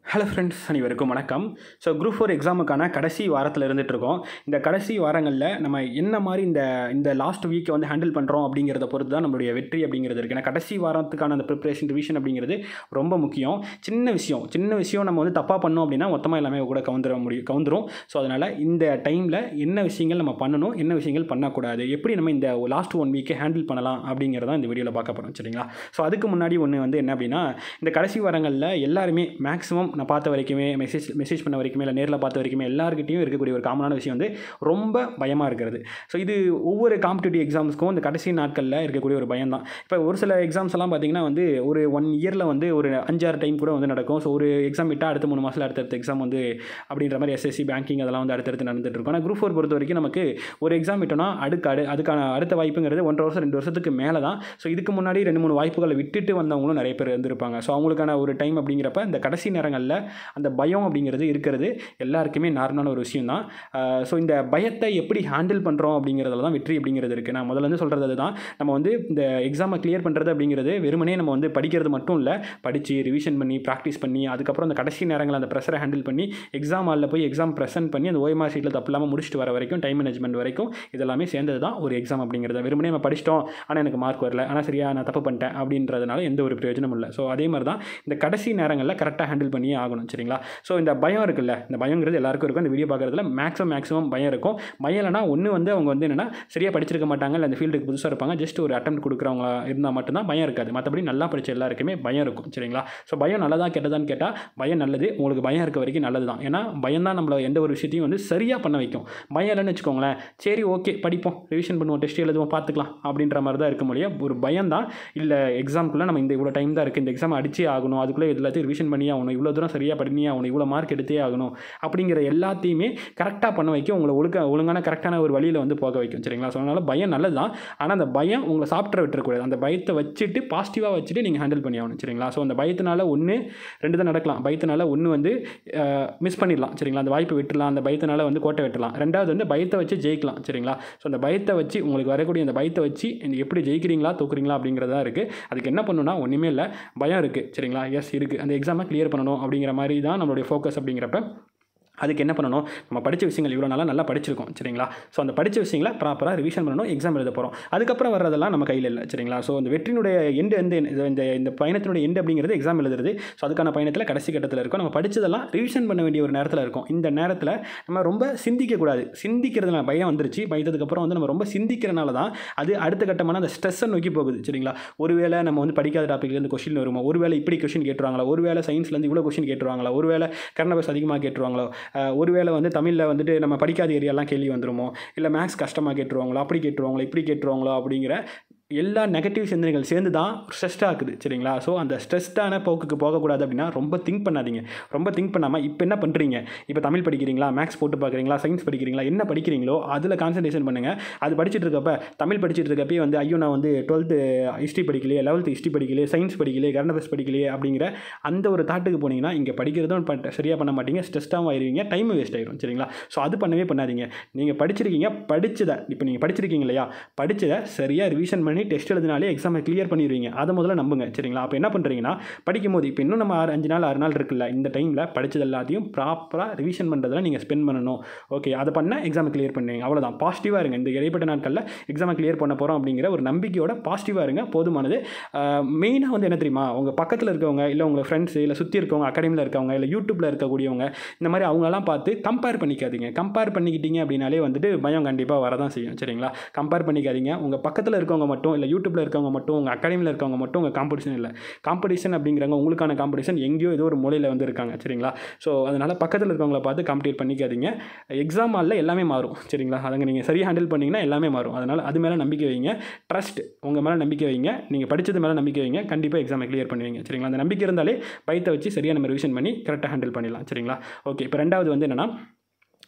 Hello friends, அனைவருக்கும் வணக்கம். So group 4 எக்ஸாமுக்கான கடைசி வாரத்தில் இருந்துகிட்ருக்கோம். இந்த கடைசி வாரங்களில் நம்ம என்ன மாதிரி இந்த லாஸ்ட் வீக்கை வந்து ஹேண்டில் பண்ணுறோம் அப்படிங்கிறத பொறுத்து தான் நம்மளுடைய வெற்றி அப்படிங்கிறது இருக்குது. ஏன்னா கடைசி வாரத்துக்கான அந்த ப்ரிப்ரேஷன் ரிவிஷன் அப்படிங்கிறது ரொம்ப முக்கியம். சின்ன விஷயம் நம்ம வந்து தப்பாக பண்ணோம் அப்படின்னா மொத்தமாக எல்லாமே கூட கவுந்துரும். ஸோ அதனால் இந்த டைமில் என்ன விஷயங்கள் நம்ம பண்ணணும், என்ன விஷயங்கள் பண்ணக்கூடாது, எப்படி நம்ம இந்த லாஸ்ட் 1 வீக்கை ஹேண்டில் பண்ணலாம் அப்படிங்கிறதான் இந்த வீடியோவில் பார்க்க போகிறோம். சரிங்களா? ஸோ அதுக்கு முன்னாடி ஒன்று வந்து என்ன அப்படின்னா, இந்த கடைசி வாரங்களில் எல்லாருமே மேக்ஸிமம் நான் பார்த்த வரைக்குமே மெசேஜ் பண்ண வரைக்குமே இல்லை நேரில் பார்த்த வரைக்குமே எல்லாருக்கிட்டையும் இருக்கக்கூடிய ஒரு காமனான விஷயம் வந்து ரொம்ப பயமாக இருக்கிறது. ஸோ இது ஒவ்வொரு காம்படிட்டிவ் எக்ஸாம்ஸ்க்கும் இந்த கடைசி நாட்களில் இருக்கக்கூடிய ஒரு பயம் தான். இப்போ ஒரு சில எக்ஸாம்ஸ் எல்லாம் பார்த்திங்கன்னா வந்து ஒரு 1 இயரில் வந்து ஒரு 5-6 டைம் கூட வந்து நடக்கும். ஸோ ஒரு எக்ஸாம் விட்டால் அடுத்த 3 மாதத்தில் அடுத்தடுத்த எக்ஸாம் வந்து அப்படின்ற மாதிரி எஸ்எஸ்சி பேங்கிங் அதெல்லாம் வந்து அடுத்தடுத்து நடந்துட்டு இருக்கும். ஆனால் குரூப் 4 பொறுத்த வரைக்கும் நமக்கு ஒரு எக்ஸாம் விட்டோம்னா அதுக்கான அடுத்த வாய்ப்புங்கிறது 1.5 வருஷம் 2 வருஷத்துக்கு மேலே தான். ஸோ இதுக்கு முன்னாடி 2-3 வாய்ப்புகளை விட்டுட்டு வந்தவங்களும் நிறைய பேர் இருந்திருப்பாங்க. ஸோ அவங்களுக்கான ஒரு டைம் அப்படிங்கிறப்ப இந்த கடைசி நேரங்களில் அந்த பயம் அப்படிங்கிறது இருக்கிறது எல்லாருக்குமே நார்மலான ஒரு விஷயம் தான். ஸோ இந்த பயத்தை எப்படி ஹேண்டில் பண்ணுறோம் அப்படிங்கிறதுல தான் வெற்றி அப்படிங்கிறது இருக்குது. நான் முதல்ல சொல்கிறது அதுதான். நம்ம வந்து இந்த எக்ஸாமை கிளியர் பண்ணுறது அப்படிங்கிறது வெறுமனே நம்ம வந்து படிக்கிறது மட்டும் இல்லை, படித்து ரிவிஷன் பண்ணி ப்ராக்டிஸ் பண்ணி அதுக்கப்புறம் அந்த கடைசி நேரங்களில் அந்த ப்ரெஷரை ஹேண்டில் பண்ணி எக்ஸாம் ஹாலில் போய் எக்ஸாம் ப்ரெசென்ட் பண்ணி அந்த ஓஎம்ஆர் ஷீட்டில் தப்பு இல்லாமல் முடிச்சுட்டு வர வரைக்கும் டைம் மேனேஜ்மெண்ட் வரைக்கும் இதெல்லாமே சேர்ந்தது தான் ஒரு எக்ஸாம் அப்படிங்கிறது. வெறுமனே நம்ம படிச்சிட்டோம் ஆனால் எனக்கு மார்க் வரல, ஆனால் சரியா நான் தப்பு பண்ணிட்டேன் அப்படின்றதுனால எந்த ஒரு பிரயோஜனமும் இல்லை. ஸோ அதே மாதிரி தான் இந்த கடைசி நேரங்களில் கரெக்டாக ஹேண்டில் பண்ணியே ஆகணும். சரிங்களா? ஸோ இந்த பயம் இருக்குல்ல, இந்த பயங்கிறது எல்லாருக்கும் இருக்கும். இந்த வீடியோ பார்க்குறதுல மேக்ஸிமம் பயம் இருக்கும். பயம் இல்லைனா ஒன்று வந்து அவங்க வந்து என்னென்னா சரியாக படிச்சிருக்க மாட்டாங்க, இல்லை அந்த ஃபீல்டுக்கு புதுசாக இருப்பாங்க, ஜஸ்ட் ஒரு அட்டெம்ப்ட் கொடுக்குறவங்க இருந்தால் மட்டும்தான் பயம் இருக்காது. மற்றபடி நல்லா படித்த எல்லாருக்குமே பயம் இருக்கும். சரிங்களா? ஸோ பயம் நல்லதா கெட்டதான்னு கேட்டால் பயம் நல்லது. உங்களுக்கு பயம் இருக்க வரைக்கும் நல்லது தான். ஏன்னா பயம் தான் நம்மளை எந்த ஒரு விஷயத்தையும் வந்து சரியாக பண்ண வைக்கும். பயம் இல்லைன்னு வச்சுக்கோங்களேன், சரி ஓகே படிப்போம், ரிவிஷன் பண்ணுவோம், டெஸ்ட் எழுதுவோம், பார்த்துக்கலாம் அப்படின்ற மாதிரி தான் இருக்க முடியும். ஒரு பயம் தான் இல்லை எக்ஸாம்க்குள்ளே நம்ம இவ்வளோ டைம் தான் இருக்குது, இந்த எக்ஸாம் அடிச்சே ஆகணும், அதுக்குள்ளே எல்லாத்தையும் ரிவிஷன் பண்ணியே ஆகணும், இவ்வளோ தூரம் சரியாக பண்ணியே ஆகணும், இவ்வளோ மார்க் எடுத்தே ஆகணும் அப்படிங்கிற எல்லாத்தையுமே கரெக்டாக பண்ண வைக்கும். உங்களை ஒழுங்கான கரெக்டான ஒரு வழியில் வந்து போக வைக்கும். சரிங்களா? ஸோ அதனால் பயம் நல்லது தான். ஆனால் அந்த பயம் உங்களை சாப்பிட்ற விட்டுறக்கூடாது. அந்த பயத்தை வச்சுட்டு பாசிட்டிவாக வச்சுட்டு நீங்கள் ஹேண்டில் பண்ணி ஆகணும். சரிங்களா? ஸோ அந்த பயத்தினால 1-2 தான் நடக்கலாம். பயத்தினால ஒன்று வந்து மிஸ் பண்ணிடலாம். சரிங்களா? அந்த வாய்ப்பை விட்டுலாம், அந்த பயத்தினால வந்து கோட்டை வெட்டலாம். 2வது வந்து பயத்தை வச்சு ஜெயிக்கலாம். சரிங்களா? ஸோ அந்த பயத்தை வச்சு உங்களுக்கு வரக்கூடிய அந்த பயத்தை வச்சு எப்படி ஜெயிக்கிறீங்களா தோக்குறீங்களா அப்படிங்கிறதா இருக்குது. அதுக்கு என்ன பண்ணணும்னா ஒன்றுமே இல்லை, பயம் இருக்குது. சரிங்களா? எஸ் இருக்குது, அந்த எக்ஸாமை கிளியர் பண்ணணும் அப்படிங்கிற மாதிரி தான் நம்மளுடைய ஃபோக்கஸ் அப்படிங்கிறப்ப அதுக்கு என்ன பண்ணணும், நம்ம படித்த விஷயங்கள் இவ்வளோ நல்லா படிச்சிருக்கோம். சரிங்களா? ஸோ அந்த படித்த விஷயங்களை ப்ராப்பராக ரிவிஷன் பண்ணணும், எக்ஸாம் எழுத போகிறோம். அதுக்கப்புறம் வர்றதெல்லாம் நம்ம கையில் இல்லை. சரிங்களா? ஸோ அந்த வெற்றியினுடைய எண்டு வந்து இந்த பயணத்தினுடைய எண்டு அப்படிங்கிறது எக்ஸாம் எழுதுறது. ஸோ அதுக்கான பயணத்தில் கடைசி கட்டத்தில் இருக்கும். நம்ம படித்ததெல்லாம் ரிவிஷன் பண்ண வேண்டிய ஒரு நேரத்தில் இருக்கும். இந்த நேரத்தில் நம்ம ரொம்ப சிந்திக்கக்கூடாது. சிந்திக்கிறதுனால பயம் வந்துருச்சு. பயந்ததுக்கப்புறம் வந்து நம்ம ரொம்ப சிந்திக்கிறனால தான் அது அடுத்த கட்டமான அந்த ஸ்ட்ரெஸ்ஸை நோக்கி போகுது. சரிங்களா? ஒருவேளை நம்ம வந்து படிக்காத டாப்பிக்லேருந்து கொஸ்டின் வருமா, ஒருவேளை இப்படி கொஸ்டின் கேட்டுருவாங்களா, ஒருவேளை சயின்ஸ்லேருந்து இவ்வளோ கொஸ்டின் கேட்டுருவாங்களா, ஒருவேளை கரண்ட் அஃபேர்ஸ் அதிகமாக கேட்டுருவாங்களோ, ஒருவேளை வந்து தமிழில் வந்துட்டு நம்ம படிக்காத ஏரியாலாம் கேள்வி வந்துருமோ, இல்லை மேக்ஸ் கஷ்டமாக கேட்டுருவாங்களோ, அப்படி கேட்டுருவாங்களோ, இப்படி கேட்டுருவாங்களோ அப்படிங்கிற எல்லா நெகட்டிவ் சிந்தனைகள் சேர்ந்து தான் ஸ்ட்ரெஸ்டாக இருக்குது. சரிங்களா? ஸோ அந்த ஸ்ட்ரெஸ்டான போக்குக்கு போகக்கூடாது அப்படின்னா ரொம்ப திங்க் பண்ணாதீங்க. ரொம்ப திங்க் பண்ணாமல் இப்போ என்ன பண்ணுறீங்க, இப்போ தமிழ் படிக்கிறீங்களா, மேக்ஸ் போட்டு பார்க்குறீங்களா, சயின்ஸ் படிக்கிறீங்களா, என்ன படிக்கிறீங்களோ அதில் கான்சன்ட்ரேஷன் பண்ணுங்கள். அது படிச்சுட்டு இருக்கப்ப தமிழ் படிச்சுட்டு இருக்கப்பே வந்து ஐயோ நான் வந்து 12th ஹிஸ்ட்ரி படிக்கலையே, 11th ஹிஸ்ட்ரி படிக்கலையே, சயின்ஸ் படிக்கலையே, கரண்ட் அஃபேர்ஸ் படிக்கலையே அப்படிங்கிற அந்த ஒரு தாட்டுக்கு போனீங்கன்னா இங்கே படிக்கிறதும் சரியாக பண்ண மாட்டீங்க, ஸ்ட்ரெஸ்டாகவும் ஆயிடுவீங்க, டைம் வேஸ்ட் ஆயிடும். சரிங்களா? ஸோ அது பண்ணவே பண்ணாதீங்க. நீங்கள் படிச்சிருக்கீங்க, படிச்சதை இப்போ நீங்கள் படிச்சிருக்கீங்க இல்லையா, படிச்சதை சரியாக ரிவிஷன் பண்ணி டெஸ்ட் எழுதினாலே எக்ஸாமை கிளியர் பண்ணிடுவீங்க. அதை முதல்ல நம்புங்க. சரிங்களா? அப்போ என்ன பண்ணுறீங்கன்னா படிக்கும்போது இப்போ இன்னும் நம்ம 5 நாள் 6 நாள் இருக்குல்ல, இந்த டைமில் படித்தது எல்லாத்தையும் ப்ராப்பராக ரிவிஷன் பண்ணுறதுல நீங்கள் ஸ்பெண்ட் பண்ணணும். ஓகே, அதை பண்ணால் எக்ஸாமை கிளியர் பண்ணுவீங்க. அவ்வளோதான். பாசிட்டிவாக இருங்க. இந்த இடைப்பட்ட நாட்களில் எக்ஸாமை கிளியர் பண்ண போகிறோம் அப்படிங்கிற ஒரு நம்பிக்கையோட பாசிட்டிவாக இருங்க, போதுமானது. மெயினாக வந்து என்ன தெரியுமா, உங்கள் பக்கத்தில் இருக்கவங்க இல்லை உங்கள் ஃப்ரெண்ட்ஸு இல்லை சுற்றி இருக்கவங்க, அகாடமியில் இருக்கவங்க இல்லை யூடியூப்பில் இருக்கக்கூடியவங்க, இந்த மாதிரி அவங்களெல்லாம் பார்த்து கம்பேர் பண்ணிக்காதீங்க. கம்பேர் பண்ணிக்கிட்டீங்க அப்படின்னாலே வந்துட்டு பயம் கண்டிப்பாக வரதான் செய்யும். சரிங்களா? கம்பேர் பண்ணிக்காதீங்க. உங்கள் பக்கத்தில் இருக்கவங்க மட்டும் இல்லை யூடியூப்பில் இருக்கவங்க மட்டும், உங்கள் அகாடமியில் இருக்கவங்க மட்டும் உங்கள் காம்படிஷன் இல்லை. காம்படிஷன் அப்படிங்கிறவங்க உங்களுக்கான காம்படிஷன் எங்கேயோ ஏதோ ஒரு மூலையில் வந்து இருக்காங்க. சரிங்களா? ஸோ அதனால் பக்கத்தில் இருக்கவங்கள பார்த்து காம்படிட் பண்ணிக்காதீங்க. எக்ஸாம் ஹாலில் எல்லாமே மாறும். சரிங்களா? அதங்க நீங்கள் சரியாக ஹேண்டில் பண்ணிங்கன்னா எல்லாமே மாறும். அதனால் அது மேலே நம்பிக்கை வைங்க. ட்ரஸ்ட், உங்கள் மேலே நம்பிக்கை வைங்க. நீங்கள் படித்தது மேலே நம்பிக்கை வைங்க. கண்டிப்பாக எக்ஸாமை கிளியர் பண்ணுவீங்க. சரிங்களா? அந்த நம்பிக்கை இருந்தாலே பயத்தை வச்சு சரியாக நம்ம ரிவிஷன் பண்ணி கரெக்டாக ஹேண்டில் பண்ணிடலாம். சரிங்களா? ஓகே, இப்போ 2வது வந்து என்னென்னா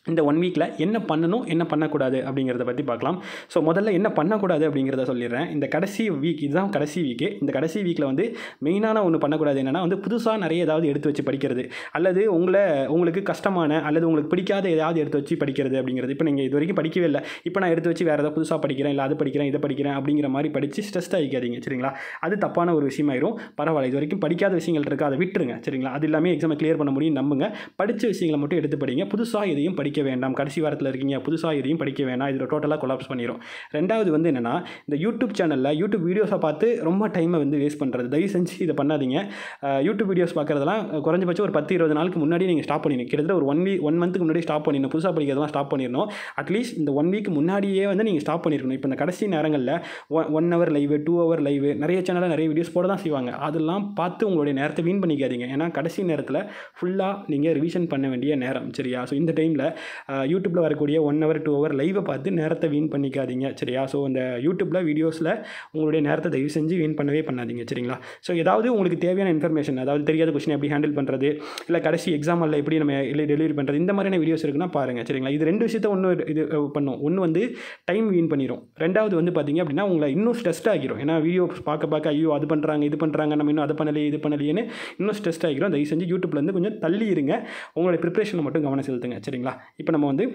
இந்த 1 வீக்கில் என்ன பண்ணணும் என்ன பண்ணக்கூடாது அப்படிங்கிறத பற்றி பார்க்கலாம். ஸோ முதல்ல என்ன பண்ணக்கூடாது அப்படிங்கிறத சொல்லிடுறேன். இந்த கடைசி வீக் இதுதான் கடைசி வீக்கு. இந்த கடைசி வீக்கில் வந்து மெயினான ஒன்று பண்ணக்கூடாது என்னென்னா வந்து புதுசாக நிறைய ஏதாவது எடுத்து வச்சு படிக்கிறது, அல்லது உங்களுக்கு கஷ்டமான அல்லது உங்களுக்கு பிடிக்காத ஏதாவது எடுத்து வச்சு படிக்கிறது அப்படிங்கிறது. இப்போ நீங்கள் இது வரைக்கும் படிக்கவே இல்லை, இப்போ நான் எடுத்து வச்சு வேறு ஏதாவது புதுசாக படிக்கிறேன், இல்லை அது படிக்கிறேன் இதை படிக்கிறேன் அப்படிங்கிற மாதிரி படித்து ஸ்ட்ரெஸ் ஆகிக்காதீங்க சரிங்களா. அது தப்பான ஒரு விஷயமாயிரும். பரவாயில்ல, இது வரைக்கும் படிக்காத விஷயங்கள் இருக்குது, அதை விட்டுருங்க சரிங்களா. அது எல்லாமே எக்ஸாமை கிளியர் பண்ண முடியும் நம்புங்க. படித்த விஷயங்களை மட்டும் எடுத்து படிங்க. புதுசாக எதையும் படிக்க வேண்டாம். கடைசி வாரத்தில் இருக்கீங்க, புதுசாக எதையும் படிக்க வேண்டாம். இதில் டோட்டலாக கொலாப்ஸ் பண்ணிடும். ரெண்டாவது வந்து என்னென்னா, இந்த யூடியூப் சேனலில் யூடியூப் வீடியோஸை பார்த்து ரொம்ப டைமை வந்து வேஸ்ட் பண்ணுறது. தயவு செஞ்சு இதை பண்ணாதீங்க. யூடியூப் வீடியோஸ் பார்க்குறதெல்லாம் குறைஞ்சபட்சம் ஒரு 10-20 நாளுக்கு முன்னாடி நீங்கள் ஸ்டாப் பண்ணிடணும். கிட்டத்தட்ட ஒரு 1 மந்த்துக்கு முன்னாடி ஸ்டாப் பண்ணிடணும். புதுசாக படிக்கிறதெல்லாம் ஸ்டாப் பண்ணிடணும். அட்லீஸ்ட் இந்த 1 வீக் முன்னாடியே வந்து நீங்கள் ஸ்டாப் பண்ணியிருக்கணும். இப்போ இந்த கடைசி நேரங்களில் 1 ஹவர் லைவு, 2 ஹவர் லைவு, நிறைய சேனலில் நிறைய வீடியோஸ் போட தான் செய்வாங்க. அதெல்லாம் பார்த்து உங்களுடைய நேரத்தை வீண் பண்ணிக்காதீங்க. ஏன்னா கடைசி நேரத்தில் ஃபுல்லாக நீங்கள் ரிவிஷன் பண்ண வேண்டிய நேரம் சரியா. ஸோ இந்த டைமில் யூடியூப்பில் வரக்கூடிய 1 ஹவர் 2 ஹவர் லைவை பார்த்து நேரத்தை வீண் பண்ணிக்காதீங்க சரியா. ஸோ இந்த யூடியூப்பில் வீடியோஸில் உங்களுடைய நேரத்தை தயவு செஞ்சு வீண் பண்ணவே பண்ணாதீங்க சரிங்களா. ஸோ ஏதாவது உங்களுக்கு தேவையான இன்ஃபர்மேஷன், அதாவது தெரியாத கொஸ்டின் எப்படி ஹேண்டில் பண்ணுறது, இல்லை கடைசி எக்ஸாமில் எப்படி நம்ம டெலிவரி பண்ணுறது, இந்த மாதிரியான வீடியோஸ் இருக்குன்னா பாருங்கள் சரிங்களா. இது 2 விஷயத்தை இது பண்ணும். ஒன்று வந்து டைம் வீண் பண்ணிடும். ரெண்டாவது வந்து பார்த்தீங்க அப்படின்னா உங்களை இன்னும் ஸ்ட்ரெஸ்ட் ஆகிரும். ஏன்னா வீடியோ பார்க்க ஐயோ அது பண்ணுறாங்க இது பண்ணுறாங்க, நம்ம இன்னும் அதை பண்ணலையே இது பண்ணலையேன்னு இன்னும் ஸ்ட்ரெஸ்ட் ஆகிரும். தயவு செஞ்சு யூடியூப்லேருந்து கொஞ்சம் தள்ளி இருங்க. உங்களுடைய ப்ரிப்ரேஷனை மட்டும் கவனம் செலுத்துங்க சரிங்களா. இப்போ நம்ம வந்து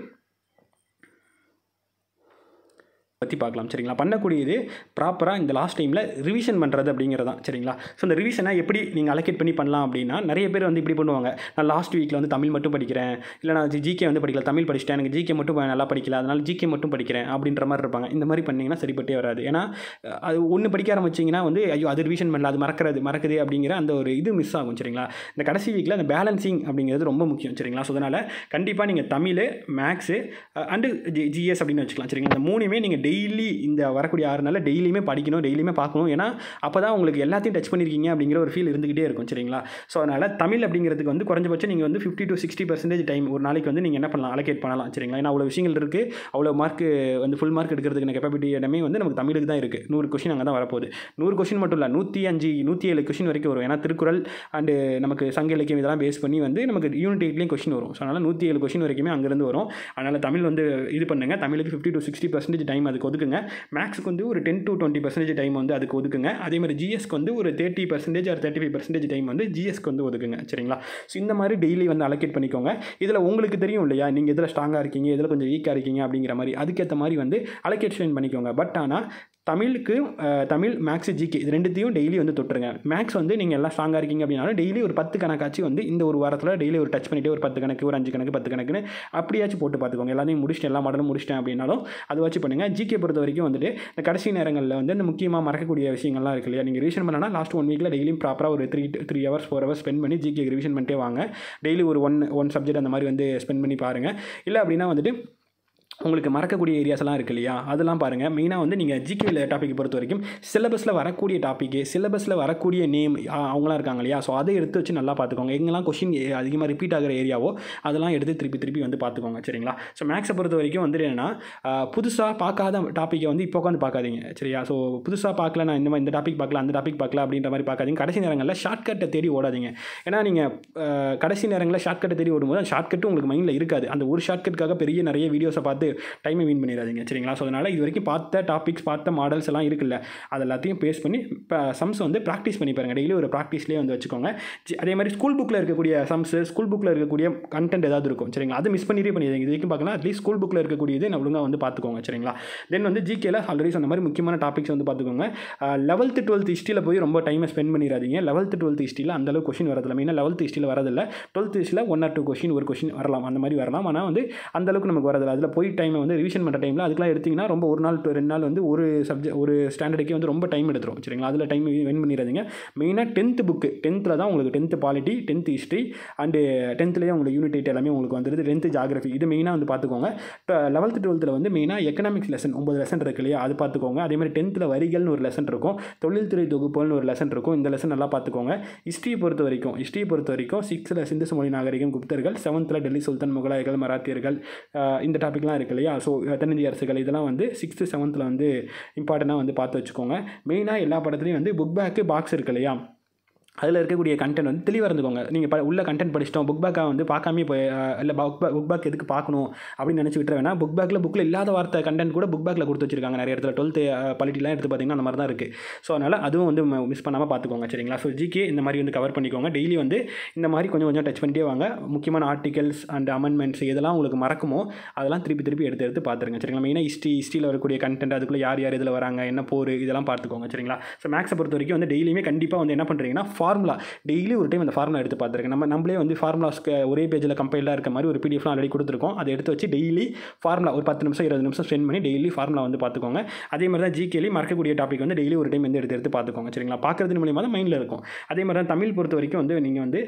பற்றி பார்க்கலாம் சரிங்களா. பண்ணக்கூடியது ப்ராப்பராக இந்த லாஸ்ட் டைமில் ரிவிஷன் பண்ணுறது அப்படிங்கிறது தான் சரிங்களா. ஸோ இந்த ரிவிஷனை எப்படி நீங்கள் அலோகேட் பண்ணி பண்ணலாம் அப்படின்னா, நிறைய பேர் வந்து இப்படி பண்ணுவாங்க. நான் லாஸ்ட் வீக்கில் வந்து தமிழ் மட்டும் படிக்கிறேன், இல்லை நான் ஜிகே வந்து படிக்கல, தமிழ் படிச்சிட்டேன், எனக்கு ஜிகே மட்டும் நல்லா படிக்கல, அதனால் ஜிகே மட்டும் படிக்கிறேன் அப்படின்ற மாதிரி இருப்பாங்க. இந்த மாதிரி பண்ணிங்கன்னா சரிப்பட்டே வராது. ஏன்னா அது ஒன்று படிக்க ஆரம்பிச்சிங்கன்னா வந்து ஐயோ அது ரிவிஷன் பண்ணல, அது மறக்குது அப்படிங்கிற அந்த ஒரு இது மிஸ் ஆகும் சரிங்களா. இந்த கடைசி வீக்கில் அந்த பேலன்சிங் அப்படிங்கிறது ரொம்ப முக்கியம் சரிங்களா. ஸோ அதனால் கண்டிப்பாக நீங்கள் தமிழ், மேக்ஸு அண்டு ஜிஎஸ் அப்படின்னு வச்சுக்கலாம் சரிங்களா. இந்த 3மே நீங்கள் டெய்லி இந்த வரக்கூடிய 6 நாளில் டெய்லியுமே படிக்கணும், டெய்லியுமே பார்க்கணும். ஏன்னா அப்போ தான் உங்களுக்கு எல்லாத்தையும் டச் பண்ணியிருக்கீங்க அப்படிங்கிற ஒரு ஃபீல் இருந்துகிட்டே இருக்கும் சரிங்களா. ஸோ அதனால் தமிழ் அப்படிங்கிறதுக்கு வந்து குறைஞ்சபட்சம் நீங்கள் வந்து 50 to 60% டைம் ஒரு நாளைக்கு வந்து நீங்கள் என்ன பண்ணலாம், அலோகேட் பண்ணலாம் சரிங்களா. ஏன்னா அவ்வளோ விஷயங்கள் இருக்குது, அவ்வளோ மார்க் வந்து ஃபுல் மார்க் எடுக்கிறதுக்கு கெப்பாபிலிட்டி இடமே வந்து நமக்கு தமிழுக்கு தான் இருக்குது. 100 கொஸ்டின் அங்கே தான் வரப்போகுது. 100 கொஸ்டின் மட்டும் இல்லை, 105 107 கொஸ்டின் வரைக்கும் வரும். ஏன்னா திருக்குறள் அண்டு நமக்கு சங்க இலக்கியம் இதெல்லாம் பேஸ் பண்ணி வந்து நமக்கு யூனிட் 8லேயும் கொஸ்டின் வரும். ஸோ அதனால் 107 கொஸ்டின் வரைக்குமே அங்கேருந்து வரும். அதனால் தமிழ் வந்து இது பண்ணுங்கள். தமிழுக்கு 50 to 60% டைம் அதுக்கு ஒதுக்குங்க. மேக்ஸுக்கு வந்து ஒரு 10 to 20% டைம் வந்து அதுக்கு ஒதுக்குங்க. அதே மாதிரி ஜிஎஸ்க்கு வந்து ஒரு 30% or 35% டைம் வந்து ஜிஎஸ்க்கு வந்து ஒதுக்குங்க சரிங்களா. ஸோ இந்த மாதிரி டெய்லி வந்து அலோகேட் பண்ணிக்கோங்க. இதில் உங்களுக்கு தெரியும் இல்லையா, நீங்கள் எதில் ஸ்ட்ராங்காக இருக்கீங்க, எதில் கொஞ்சம் வீக்காக இருக்கீங்க அப்படிங்கிற மாதிரி அதுக்கேற்ற மாதிரி வந்து அலோகேஷன் பண்ணிக்கோங்க. பட் ஆனால் தமிழ் மேக்ஸ் ஜிகே இது 2த்தையும் டெய்லி வந்து தொட்டுருங்க. மேக்ஸ் வந்து நீங்கள் எல்லாம் ஸ்ட்ராங்காக இருக்கீங்க அப்படின்னாலும் டெய்லி ஒரு 10 கணக்காச்சு வந்து இந்த ஒரு வாரத்தில் டெய்லி ஒரு டச் பண்ணிவிட்டு ஒரு 10 கணக்கு, ஒரு 5 கணக்கு, 10 கணக்குன்னு அப்படியாச்சும் போட்டு பார்த்துக்கோங்க. எல்லாத்தையும் முடிச்சுட்டு எல்லா மாடலும் முடிச்சிட்டேன் அப்படின்னாலும் அது வச்சு பண்ணுங்கள். ஜிகே பொறுத்த வரைக்கும் வந்துட்டு இந்த கடைசி நேரங்களில் வந்து இந்த முக்கியமாக மறக்கக்கூடிய விஷயங்கள்லாம் இருக்கு இல்லையா, நீங்கள் ரிவிஷன் பண்ணனா லாஸ்ட் 1 வீக்கில் டெய்லியும் ப்ராப்பராக ஒரு 3 hours 4 hours ஸ்பெண்ட் பண்ணி ஜிகே ரிவிஷன் பண்ணிட்டே வாங்க. டெய்லி ஒரு ஒன் சப்ஜெக்ட் அந்த மாதிரி வந்து ஸ்பெண்ட் பண்ணி பாருங்கள். இல்லை அப்படின்னா வந்துட்டு உங்களுக்கு மறக்கக்கூடிய ஏரியாஸ்லாம் இருக்குது இல்லையா, அதெல்லாம் பாருங்கள். மெயினாக வந்து நீங்கள் ஜிகேவில் டாப்பிக் பொறுத்த வரைக்கும் சிலபஸில் வரக்கூடிய டாப்பிக்கு, சிலபஸில் வரக்கூடிய நேம் அவங்களாம் இருக்காங்க இல்லையா, ஸோ அதை எடுத்து வச்சு நல்லா பார்த்துக்கோங்க. எங்கெல்லாம் கொஸ்டின் அதிகமாக ரிப்பீட் ஆகிற ஏரியாவோ அதெல்லாம் எடுத்து திருப்பி வந்து பார்த்துக்கோங்க சரிங்களா. ஸோ மேக்ஸை பொறுத்த வரைக்கும் வந்து என்னென்னா புதுசாக பார்க்காத டாப்பிக்கை வந்து இப்போ உட்காந்து பார்க்காதீங்க சரியா. ஸோ புதுசாக பார்க்கல, நான் இந்த டாபிக் பார்க்கல, அந்த டாபிக் பார்க்கல அப்படின்ற மாதிரி பார்க்காதீங்க. கடைசி நேரங்களில் ஷார்ட்கட்டை தேடி ஓடாதீங்க. ஏன்னா நீங்கள் கடைசி நேரங்களில் ஷார்ட்கட்டை தேடி ஓடும்போது அந்த ஷார்ட்கட்டு உங்களுக்கு மைண்டில் இருக்காது. அந்த ஒரு ஷார்ட்கட்டுக்காக நிறைய வீடியோஸை பார்த்து டைமை வீண் பண்ணிடாதீங்க சரிங்களா. ஸோ அதனால் இது வரைக்கும் பார்த்த டாபிக்ஸ், பார்த்த மாடல்ஸ் எல்லாம் இருக்குல்ல, அது எல்லாத்தையும் பேஸ் பண்ணி சம்ஸ் வந்து ப்ராக்டிஸ் பண்ணி பாருங்கள். டெய்லி ஒரு ப்ராக்டிஸ்லேயே வந்து வச்சுக்கோங்க. அதே மாதிரி ஸ்கூல் புக்கில் இருக்கக்கூடிய சம்ஸ், ஸ்கூல் புக்கில் இருக்கக்கூடிய கண்டென்ட் ஏதாவது இருக்கும் சரிங்களா, அது மிஸ் பண்ணிட்டே பண்ணிடுங்க. இது வரைக்கும் பார்க்கலாம், அட்லீஸ்ட் ஸ்கூல் புக்கில் இருக்கக்கூடியது நான் ஒழுங்காக வந்து பார்த்துக்கோங்க சரிங்களா. தென் வந்து ஜிகேல ஆல்ரெடி சொன்ன மாதிரி முக்கியமான டாபிக்ஸ் வந்து பார்த்துக்கோங்க. 11th 12th ஹிஸ்ட்ரியில் போய் ரொம்ப டைமை ஸ்பெண்ட் பண்ணிடாதீங்க. 11th 12th ஹிஸ்ட்ரியில் அந்தளவு கொஸ்டின் வரதில்லை. மெயினாக 11th ஹிஸ்ட்ரியில் வரதில்லை. 12th ஹிஸ்ட்ரியில் 1 or 2 கொஸ்டின், ஒரு கொஸ்டின் வரலாம், அந்த மாதிரி வரலாம். ஆனால் வந்து அந்தளவுக்கு நமக்கு வரதில்லை. அதில் போய் டைமை வந்து ரிவிஷன் பண்ணுற டைமில் அதுக்கெல்லாம் எடுத்திங்கன்னா ரொம்ப 1 நாள் 2 நாள் வந்து ஒரு சப்ஜெக்ட் ஒரு ஸ்டாண்டர்டுக்கே வந்து ரொம்ப டைம் எடுத்துரும் சரிங்களா. அதில் டைம் வென் பண்ணிடாதீங்க. மெயினாக 10th புக்கு, 10th தான் உங்களுக்கு 10th polity, 10th history and 10thலேயே உங்களுக்கு யூனிட் 8 எல்லாமே உங்களுக்கு வந்துடுது. 10th ஜாகிரஃபி இது மெயினாக வந்து பார்த்துக்கோங்க. 11th 12th வந்து மெயினாக எக்கனாமிக்ஸ் லெசன் 9 லெசன் இருக்கு இல்லையா, அது பார்த்துக்கோங்க. அதே மாதிரி 10th வரிகள்னு ஒரு லெசன் இருக்கும், தொழில்துறை தொகுப்புகள்னு ஒரு லெசன் இருக்கும். இந்த லெசன் நல்லா பார்த்துக்கோங்க. ஹிஸ்ட்ரியை பொறுத்த வரைக்கும் 6th சிந்து மொழி நாகரிகம் குப்தர்கள், 7th டெல்லி சுல்தான் முகலாயர்கள் மராத்தியர்கள், இந்த டாப்பிக்லாம் இருக்கு இல்லையா. ஸோ தென்னிந்திய அரசுகள் இதெல்லாம் வந்து 6th 7th வந்து இம்பார்ட்டண்ட்டாக வந்து பார்த்து வச்சுக்கோங்க. மெயினாக எல்லா படத்துலையும் வந்து புக் பேக்கு பாக்ஸ் இருக்கு இல்லையா, அதில் இருக்கக்கூடிய கண்டென்ட் வந்து தெளிவாக இருந்துக்கோங்க. நீங்கள் உள்ள கண்டென்ட் படிச்சிட்டோம், புக் பேக்கை வந்து பார்க்காமே போய் இல்லை புக் பேக் எதுக்கு பார்க்கணும் அப்படின்னு நினச்சி விட்டுற வேணா. புக்கில் இல்லாத வார்த்தை கண்டென்ட் கூட புக் பேக்கில் கொடுத்து வச்சிருக்காங்க நிறைய இடத்துல. 12th பாலிட்டிலாம் எடுத்து பார்த்தீங்கன்னா அந்த மாதிரி தான் இருக்குது. ஸோ அதனால் அதுவும் வந்து மிஸ் பண்ணாமல் பார்த்துக்கோங்க சரிங்களா. ஸோ ஜிகே இந்த மாதிரி வந்து கவர் பண்ணிக்கோங்க. டெய்லி வந்து இந்த மாதிரி கொஞ்சம் கொஞ்சம் டச் பண்ணிட்டே வாங்க. முக்கியமான ஆர்டிகல்ஸ் அண்ட் அமெண்ட்மெண்ட்ஸ் இதெல்லாம் உங்களுக்கு மறக்குமோ அதெல்லாம் திருப்பி எடுத்து பார்த்துருங்க சரிங்களா. மெயினாக ஹிஸ்ட்ரியில் வரக்கூடிய கண்டென்ட், அதுக்குள்ளே யார் இதில் வராங்க, என்ன போர், இதெல்லாம் பார்த்துக்கோங்க சரிங்களா. ஸோ மேக்ஸை பொறுத்த வரைக்கும் வந்து டெய்லியுமே கண்டிப்பாக வந்து என்ன பண்ணுறீங்கன்னா ஃபார்முலா டெய்லி ஒரு டைம் அந்த ஃபார்முலா எடுத்து பார்த்துருக்கேன். நம்மளே வந்து ஃபார்முலாஸ்க்கு ஒரே பேஜில் கம்பைலாக இருக்க மாதிரி ஒரு பிடிஎஃப்லாம் ஆல்ரெடி கொடுத்துருக்கோம். அதை எடுத்து வச்சு டெய்லி ஃபார்முலா ஒரு 10 நிமிஷம் 20 நிமிஷம் ஸ்பெண்ட் பண்ணி டெய்லி ஃபார்முலா வந்து பார்த்துக்கோங்க. அதே மாதிரி தான் ஜிகேலி மறக்கக்கூடிய டாபிக் வந்து டெய்லி ஒரு டைம் வந்து எடுத்து பார்த்துக்கோங்க சரிங்களா. பார்க்குறது மூலியமாக தான் மைண்டில் இருக்கும். அதே மாதிரி தான் தமிழ் பொறுத்த வரைக்கும் வந்து நீங்கள் வந்து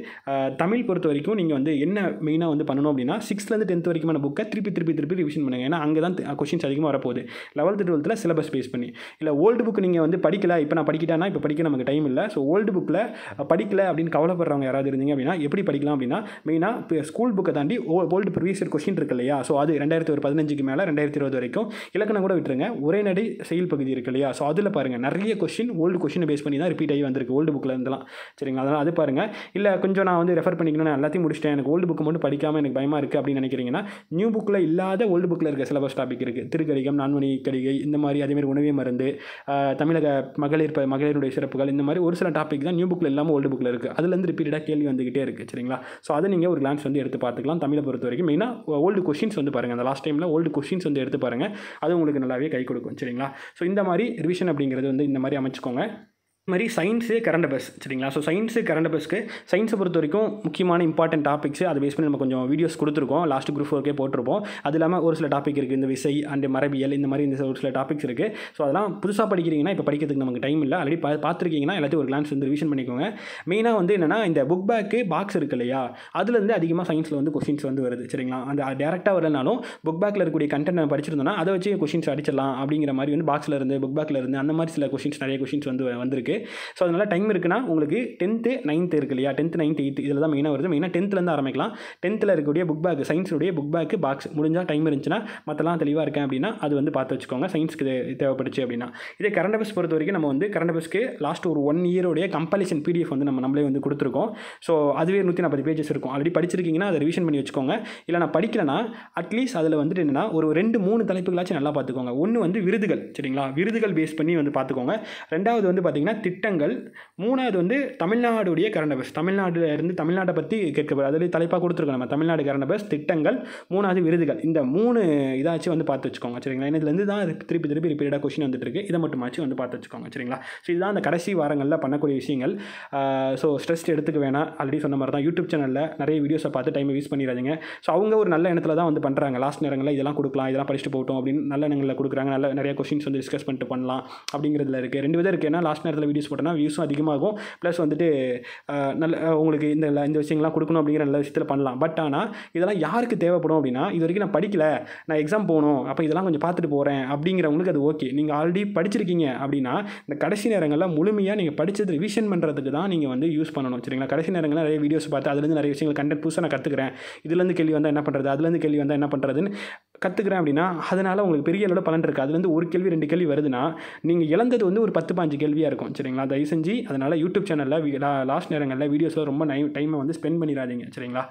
நீங்கள் வந்து என்ன மெயினாக வந்து பண்ணணும் அப்படின்னா 6th-லேருந்து 10th வரைக்குமான புக்கை திருப்பி ரிவிஷன் பண்ணுங்கள். ஏன்னா அங்கே தான் கொஸ்டின்ஸ் அதிகமாக வரப்போகுது. 11th 12th சிலபஸ் பேஸ் பண்ணி. இல்லை ஓல்டு புக் நீங்கள் வந்து படிக்கல, இப்போ நான் படிக்கிட்டேன்னா இப்போ படிக்க நமக்கு டைம் இல்லை. ஸோ ஓல்டு புக்கில் படிக்கல அப்படின்னு கவலைப்படுறவங்க யாராவது இருந்தீங்க அப்படின்னா எப்படி படிக்கலாம் அப்படின்னா மெயினாக இப்போ ஸ்கூல் புக்கை தாண்டி ஓல்டு ப்ரீவியஸ் இயர் கொஸ்டின் இருக்கு இல்லையா. ஸோ அது 2015 மேலே 2020 வரைக்கும் இலக்கணம் கூட விட்டுருங்க. உரைநடை செயல் பகுதி இருக்கு இல்லையா. ஸோ அதில் பாருங்கள் நிறைய கொஸ்டின் ஓல்டு கொஸ்டினை பேஸ் பண்ணி தான் ரிப்பீட் ஆகி வந்திருக்கு ஓல்டு புக்கில் இருந்தெல்லாம் சரிங்களா. அதனால் அது பாருங்கள். இல்லை கொஞ்சம் நான் வந்து ரெஃபர் பண்ணிக்கணும், நான் எல்லாத்தையும் முடிச்சிட்டேன், எனக்கு ஓல்டு புக்கு மட்டும் படிக்காமல் எனக்கு பயமாக இருக்குது அப்படின்னு நினைக்கிறீங்கன்னா நியூ புக்கில் இல்லாத ஓல்டு புக்கில் இருக்க சிலபஸ் டாபிக் இருக்குது. திருக்கடிகம், நான்மணி கடிகை, இந்த மாதிரி அதேமாதிரி உணவே மருந்து, தமிழக மகளிருடைய சிறப்புகள், இந்த மாதிரி ஒரு சில டாபிக் தான் நியூ புக்கில் இல்லாமல் ஓல்டு புக்கில் இருக்குது. அதுலேருந்து ரிப்பீட்டடாக கேள்வி வந்துகிட்டே இருக்குது சரிங்களா. ஸோ அதை நீங்கள் ஒரு கிளான்ஸ் வந்து எடுத்து பார்த்துக்கலாம். தமிழை பொறுத்த வரைக்கும் மெயினாக ஓல்டு கொஸ்டின்ஸ் வந்து பாருங்கள். அந்த லாஸ்ட் டைமில் ஓல்டு கொஸ்டின்ஸ் வந்து எடுத்து பாருங்கள். அது உங்களுக்கு நல்லாவே கை கொடுக்கும் சரிங்களா. ஸோ இந்த மாதிரி ரிவிஷன் அப்படிங்கிறது வந்து இந்த மாதிரி அமைச்சுக்கோங்க. இது மாதிரி சயின்ஸு கரண்ட் அஃபேர்ஸ் சரிங்களா. ஸோ சயின்ஸு கரண்ட் அஃபேர்ஸ்க்கு சயின்ஸை பொறுத்த வரைக்கும் முக்கியமான இம்பார்ட்டன்ட் டாபிக்ஸ் அதை பேஸ் பண்ணி நம்ம கொஞ்சம் வீடியோஸ் கொடுத்துருக்கோம். லாஸ்ட் குரூப் 4 போட்டிருப்போம். அது இல்லாமல் ஒரு சில டாபிக் இருக்குது, இந்த விசை அண்ட் மரபியல், இந்த மாதிரி ஒரு சில டாபிக்ஸ் இருக்குது. ஸோ அதெல்லாம் புதுசாக படிக்கிறீங்கன்னா இப்போ படிக்கிறதுக்கு நமக்கு டைம் இல்லை. ஆல்ரெடி பார்த்துருக்கீங்கன்னா எல்லாத்தையும் ஒரு கிளான்ஸ் வந்து ரிவிஷன் பண்ணிக்கோங்க. மெயினாக வந்து என்னென்னா இந்த புக் பேக்கு பாக்ஸ் இருக்கு இல்லையா, அதுலேருந்து அதிகமாக சயின்ஸில் வந்து கொஸ்டின்ஸ் வந்து வருது சரிங்களா. அந்த டேரெக்டாக வரலனாலும் புக் பேக்கில் இருக்கக்கூடிய கண்டென்ட் நம்ம படிச்சிருந்தோம்னா அதை வச்சு கொஸ்டின்ஸ் அடிச்சிடலாம் அப்படிங்கிற மாதிரி வந்து பாக்ஸில் இருந்து புக் பேக்கில் இருந்து அந்த மாதிரி சில கொஸ்டின்ஸ் நிறைய கொஸ்டின்ஸ் வந்து வந்திருக்கு. ஸோ அதனால் டைம் இருக்குன்னா உங்களுக்கு 10th 9th இருக்கு இல்லையா, 10th 9th 8th இதில் தான் மெயினாக வருது. மெயினாக 10th ஆரம்பிக்கலாம். 10th இருக்கக்கூடிய புக் பேக் சயின்ஸுடைய புக் பேக்கு பாக்ஸ் முடிஞ்சால் டைம் இருந்துச்சுன்னா மற்றலாம் தெளிவாக இருக்கேன் அப்படின்னா அது வந்து பார்த்து வச்சுக்கோங்க. சயின்ஸ்க்கு தேவைப்படுச்சு அப்படின்னா. இதே கரண்ட் அஃபேர்ஸ் பொறுத்த வரைக்கும் நம்ம வந்து கரண்ட் அஃபேர்ஸ்க்கு லாஸ்ட் ஒரு 1 இயரோடைய கம்பலிஷன் PDF வந்து நம்மளே வந்து கொடுத்துருக்கோம். ஸோ அதுவே 140 பேஜஸ் இருக்கும். ஆல்ரெடி படிச்சிருக்கீங்கன்னா அதை ரிவிஷன் பண்ணி வச்சுக்கோங்க. இல்லை நான் படிக்கலைன்னா அட்லீஸ்ட் அதில் வந்துட்டு என்னென்னா ஒரு 2-3 தலைப்புகளாச்சும் நல்லா பார்த்துக்கோங்க. ஒன்று வந்து விருதுகள் சரிங்களா, விருதுகள் பேஸ் பண்ணி வந்து பார்த்துக்கோங்க. ரெண்டாவது வந்து பார்த்திங்கன்னா திட்டங்கள். மூணாவது வந்து தமிழ்நாடுடைய கரண்ட் அஃபேர்ஸ், தமிழ்நாட்டை பற்றி கேட்கப்படும். அதில் தலைப்பாக கொடுத்துருக்கோம் நம்ம தமிழ்நாடு கரண்ட் அஃபேர்ஸ், திட்டங்கள், மூணாவது விருதுகள். இந்த 3 இதாச்சும் வந்து பார்த்து வச்சுக்கோங்க சரிங்களா. இதுலேருந்து தான் திருப்பி ரிப்பீட்டடாக கொஸ்டின் வந்துட்டு இருக்கு. இதை மட்டுமாச்சும் வந்து பார்த்து வச்சுக்கோங்க சரிங்களா. ஸோ இதுதான் அந்த கடைசி வாரங்களில் பண்ணக்கூடிய விஷயங்கள். ஸோ ஸ்ட்ரெஸ் எடுத்துக்க வேணாம். ஆல்ரெடி சொன்ன மாதிரி தான் யூடியூப் சேனலில் நிறைய வீடியோஸை பார்த்து டைமை யூஸ் பண்ணிடாதீங்க. ஸோ அவங்க ஒரு நல்ல எண்ணத்தில் தான் வந்து பண்ணுறாங்க. லாஸ்ட் நேரங்களில் இதெல்லாம் கொடுக்கலாம், இதெல்லாம் படிச்சுட்டு போகட்டும் அப்படின்னு நல்ல எண்ணங்களில் கொடுக்குறாங்க. நிறைய கொஸ்டின்ஸ் வந்து டிஸ்கஸ் பண்ணிட்டு பண்ணலாம் அப்படிங்கிறதுல இருக்குது. 2 விதம் இருக்குது. ஏன்னா லாஸ்ட் நேரத்தில் வீடியோஸ் போட்டோன்னா வியூஸும் அதிகமாகும், ப்ளஸ் வந்துட்டு நல்ல உங்களுக்கு இந்த விஷயங்கள்லாம் கொடுக்கணும் அப்படிங்கிற நல்ல விஷயத்தில் பண்ணலாம். பட் ஆனால் இதெல்லாம் யாருக்கு தேவைப்படும் அப்படின்னா, இது வரைக்கும் நான் படிக்கல, நான் எக்ஸாம் போகணும், அப்போ இதெல்லாம் கொஞ்சம் பார்த்துட்டு போகிறேன் அப்படிங்கிறவங்களுக்கு அது ஓகே. நீங்கள் ஆல்ரெடி படிச்சிருக்கீங்க அப்படின்னா இந்த கடைசி நேரங்களில் முழுமையாக நீங்கள் படித்தது ரிவிஷன் பண்ணுறதுக்கு தான் நீங்கள் வந்து யூஸ் பண்ணணும் சரிங்களா. கடைசி நேரங்களில் நிறைய வீடியோஸ் பார்த்து அதுலேருந்து நிறைய விஷயங்கள் கண்டென்ட் புதுசாக நான் கற்றுக்கிறேன், இதுலேருந்து கேள்வி வந்தால் என்ன பண்ணுறது, அதுலேருந்து கேள்வி வந்தால் என்ன பண்ணுறதுன்னு கற்றுக்கிறேன் அப்படின்னா அதனால் உங்களுக்கு பெரிய அளவில் பலன் இருக்குது. அதுலேருந்து ஒரு கேள்வி 2 கேள்வி வருதுன்னா நீங்கள் இழந்தது வந்து ஒரு 10-15 கேள்வியாக இருக்கும் சரிங்களா. தயவு செஞ்சு அதனால் யூடியூப் சேனலில் லாஸ்ட் நேரங்களில் வீடியோஸில் ரொம்ப டைமை வந்து ஸ்பெண்ட் பண்ணிடாதீங்க சரிங்களா.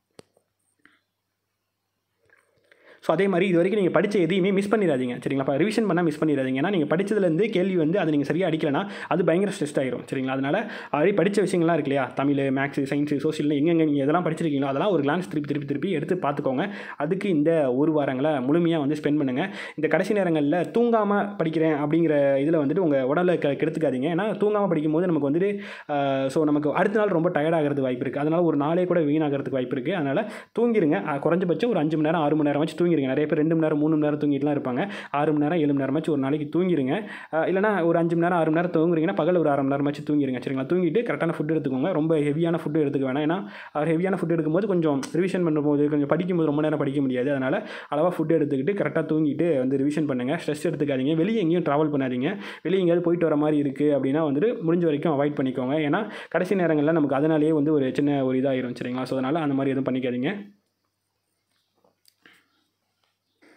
ஸோ அதே மாதிரி இது வரைக்கும் நீங்கள் படித்த எதையுமே மிஸ் பண்ணிடாதீங்க சரிங்களா. இப்போ ரிவிஷன் பண்ணால் மிஸ் பண்ணிடாதீங்க. ஏன்னா நீங்கள் படித்ததுலேருந்து கேள்வி வந்து அதை நீங்கள் சரியாக அடிக்கலைன்னா அது பயங்கர ஸ்ட்ரெஸ் ஆகிரும் சரிங்களா. அதனால் ஆல்ரெடி படித்த விஷயங்கள்லாம் இருக்கு இல்லையா, தமிழ், மேக்ஸ், சயின்ஸு, சோஷியல், எங்கெங்கே நீங்கள் எதெல்லாம் படிச்சிருக்கீங்களோ அதெல்லாம் ஒரு கிளான்ஸ் திருப்பி எடுத்து பார்த்துக்கோங்க. அதுக்கு இந்த ஒரு வாரங்களை முழுமையாக வந்து ஸ்பெண்ட் பண்ணுங்கள். இந்த கடைசி நேரங்களில் தூங்காமல் படிக்கிறேன் அப்படிங்கிற இதில் வந்துட்டு உங்கள் உடலை கெடுத்துக்காதீங்க. ஏன்னா தூங்காமல் படிக்கும்போது நமக்கு வந்துட்டு ஸோ நமக்கு அடுத்த நாள் ரொம்ப டயர்டாகிறது வாய்ப்பு இருக்குது. அதனால் ஒரு நாளே கூட வீணாகிறதுக்கு வாய்ப்பு இருக்குது. அதனால் தூங்கிடுங்க. குறைஞ்சபட்சம் ஒரு 5 மணி நேரம் 6 மணி நேரம் வச்சு தூங்கிடுங்க. நிறைய பேர் 2 மணி நேரம் 3 மணி நேரம் தூங்கிட்டுலாம் இருப்பாங்க. 6 மணி நேரம் 7 மணி நேரமாச்சு ஒரு நாளைக்கு தூங்கிடுங்க. இல்லைனா ஒரு 5 மணி நேரம் 6 மணி நேரம் தூங்குறீங்கன்னா பகல் ஒரு 1/2 மணி நேரமாச்சு தூங்கிடுங்க சரிங்களா. தூங்கிட்டு கரெக்டான ஃபுட் எடுத்துக்கோங்க. ரொம்ப ஹெவியான ஃபுட்டு எடுத்துக்க வேணாம். ஏன்னா ஹெவியான ஃபுட் எடுக்கும்போது கொஞ்சம் ரிவிஷன் பண்ணும்போது கொஞ்சம் படிக்கும்போது ரொம்ப நேரம் படிக்க முடியாது. அதனால் அளவாக ஃபுட் எடுத்துக்கிட்டு கரெக்டாக தூங்கிட்டு வந்து ரிவிஷன் பண்ணுங்கள். ஸ்ட்ரெஸ் எடுத்துக்காதீங்க. வெளியே எங்கேயும் ட்ராவல் பண்ணாதீங்க. வெளியே எங்கேயாவது போயிட்டு வர மாதிரி இருக்குது அப்படின்னா வந்துட்டு முடிஞ்ச வரைக்கும் அவாய்ட் பண்ணிக்கோங்க. ஏன்னா கடைசி நேரங்களில் நமக்கு அதனாலேயே வந்து ஒரு சின்ன ஒரு இதாகிடும் சரிங்களா. ஸோ அதனால் அந்த மாதிரி எதுவும் பண்ணிக்காதீங்க.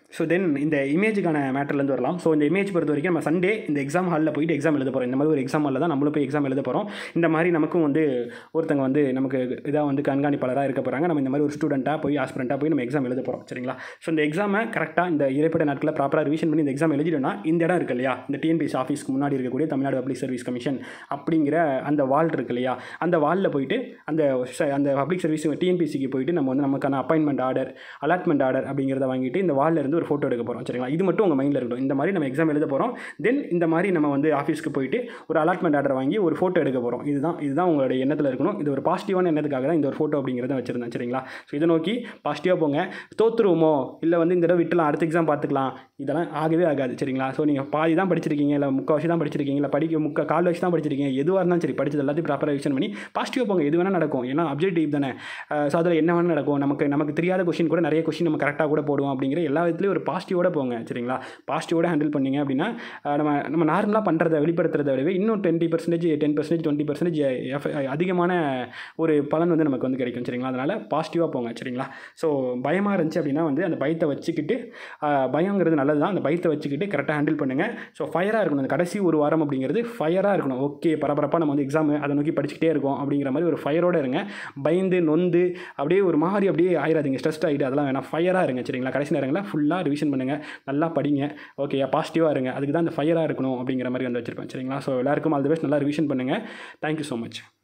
ஸோ தென் இந்த இமேஜுக்கான மேட்டர்லேருந்து வரலாம். ஸோ இந்த இமேஜ் பொறுத்த வரைக்கும் நம்ம சண்டே இந்த எக்ஸாம் ஹாலில் போயிட்டு எக்ஸாம் எழுத போகிறோம். இந்த மாதிரி ஒரு எக்ஸாம் ஹாலில் தான் நம்மளும் போய் எக்ஸாம் எழுத போகிறோம். இந்த மாதிரி நமக்கும் வந்து ஒருத்தங்க வந்து நமக்கு இதாக வந்து கண்காணிப்பாளராக இருக்க போகிறாங்க. நம்ம இந்த மாதிரி ஒரு ஸ்டூடெண்ட்டாக போய் ஆஸ்பிரண்ட்டாக போய் நம்ம எக்ஸாம் எழுத போகிறோம். சரிங்களா? ஸோ இந்த எக்ஸாமை கரெக்டாக இந்த இடைப்பட்ட நாட்களில் ப்ராப்பராக ரிவிஷன் பண்ணி இந்த எக்ஸாம் எழுதிட்டோம்னா இந்த இடம் இருக்கு இல்லையா, இந்த டிஎன்பிஎஸ்சி ஆஃபீஸ்க்கு முன்னாடி இருக்கக்கூடிய தமிழ்நாடு பப்ளிக் சர்வீஸ் கமிஷன் அப்படிங்கிற அந்த வால் இருக்கு இல்லையா, அந்த வாலில் போயிட்டு அந்த பப்ளிக் சர்வீஸ் டிஎன்பிஎஸ்சிக்கு போயிட்டு நம்ம வந்து நமக்கான அப்பாயின்மெண்ட் ஆர்டர், அலாட்மெண்ட் ஆர்டர் அப்படிங்கிறத வாங்கிட்டு இந்த வாலில் இருந்து ஒரு ஃபோட்டோ எடுக்க போகிறோம். சரிங்களா? இது மட்டும் உங்கள் மைண்டில் இருக்கட்டும். இந்த மாதிரி நம்ம எக்ஸாம் எழுத போகிறோம். தென் இந்த மாதிரி நம்ம வந்து ஆஃபீஸ்க்கு போயிட்டு ஒரு அலாட்மெண்ட் ஆர்டர் வாங்கி ஒரு ஃபோட்டோ எடுக்க போகிறோம். இதுதான் உங்களுடைய எண்ணத்தில் இருக்கணும். இது ஒரு பாசிட்டிவான எண்ணத்துக்காக தான் இந்த ஒரு ஃபோட்டோ அப்படிங்கிறத வச்சுருந்தேன். சரிங்களா? ஸோ இதை நோக்கி பாசிட்டிவாக போங்க. தோற்றுருவோமோ இல்லை வந்து இந்த தடவை விட்டுலாம் அடுத்த எக்ஸாம் பார்த்துக்கலாம், இதெல்லாம் ஆகவே ஆகாது. சரிங்களா? ஸோ நீங்கள் பாதி தான் படிச்சிருக்கீங்க, இல்லை முக்கால்வாசி தான் படிச்சிருக்கீங்க, இல்லை கால் வச்சு தான் படிச்சிருக்கீங்க, எதுவாக இருந்தாலும் சரி படிச்சது எல்லாத்தையும் ப்ராப்பராக ரிவிஷன் பண்ணி பாசிட்டிவாக போங்க. எது வேணால் நடக்கும். ஏன்னா அப்ஜெக்டிவ் தானே. ஸோ அதில் என்ன வேணால் நடக்கும். நமக்கு தெரியாத கொஸ்டின் கூட நிறைய கொஸ்டின் நம்ம கரெக்டாக கூட போடுவோம். அப்படிங்கிற எல்லா விதத்துலையும் ஒரு பாசிட்டிவோட போங்க. சரிங்களா? பாசிட்டிவோட ஹேண்டில் பண்ணிங்க அப்படின்னா நம்ம நார்மலாக பண்ணுறதை வெளிப்படுத்துறதை விடவே இன்னும் 10%, 10%, 20% அதிகமான ஒரு பலன் வந்து நமக்கு வந்து கிடைக்கும். சரிங்களா? அதனால் பாசிட்டிவாக போங்க. சரிங்களா? ஸோ பயமாக இருந்துச்சு அப்படின்னா வந்து அந்த பயத்தை வச்சுக்கிட்டு, பயங்கிறது நல்லது தான், அந்த பயத்தை வச்சுக்கிட்டு கரெக்டாக ஹேண்டில் பண்ணுங்கள். ஸோ ஃபயராக இருக்கணும். அந்த கடைசி ஒரு வாரம் அப்படிங்கிறது ஃபயராக இருக்கணும். ஓகே, பரபரப்பாக நம்ம வந்து எக்ஸாமு அதை நோக்கி படிச்சுக்கிட்டே இருக்கோம் அப்படிங்கிற மாதிரி ஒரு ஃபயரோடு இருங்க. பயந்து நொந்து அப்படியே ஒரு மாதிரி அப்படியே ஆயிடாதீங்க, ஸ்ட்ரெஸ்ட் ஆகிட்டு அதெல்லாம் வேணாம். ஃபயராக இருங்க. சரிங்களா? கடைசி நேரங்களில் ஃபுல்லாக ரிவிஷன் பண்ணுங்கள், நல்லா படிங்க. ஓகே, பாசிட்டிவாக இருங்க. அதுக்கு தான் அந்த ஃபயராக இருக்கணும் அப்படிங்கிற மாதிரி வந்து வச்சுருப்பேன். சரிங்களா? ஸோ எல்லாருக்கும் ஆல் தி பெஸ்ட். நல்லா ரிவிஷன் பண்ணுங்கள். Thank you so much.